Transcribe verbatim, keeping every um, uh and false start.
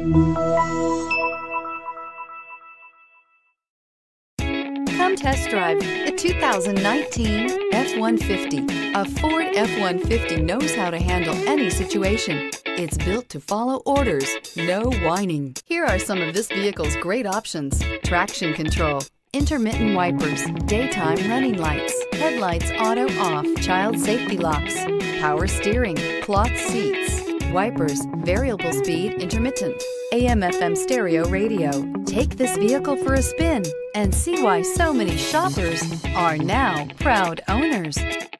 Come test drive the two thousand nineteen F one fifty. A Ford F one fifty knows how to handle any situation. It's built to follow orders, no whining. Here are some of this vehicle's great options: traction control, intermittent wipers, daytime running lights, headlights auto off, child safety locks, power steering, cloth seats, wipers, variable speed intermittent, A M F M stereo radio. Take this vehicle for a spin and see why so many shoppers are now proud owners.